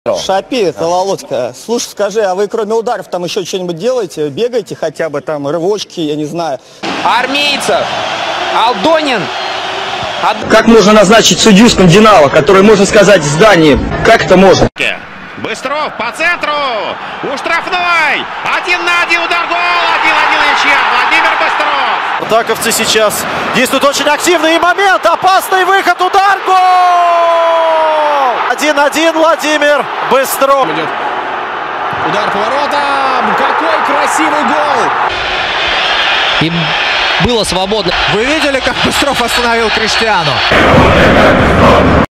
Шапи, это Володька. Слушай, скажи, а вы кроме ударов там еще что-нибудь делаете? Бегаете хотя бы там, рывочки, я не знаю. Армейцев, Алдонин. Как можно назначить судью Скандинава, который, можно сказать, в здании? Как это можно? Быстров по центру, у штрафной, 1-1 удар, гол, 1-1 ничья, Владимир Быстров. Таковцы сейчас действуют очень активно, и момент, опасный выход, удар, гол! 1-1 Владимир Быстров. Идет удар по воротам, какой красивый гол! И было свободно. Вы видели, как Быстров остановил Криштиану?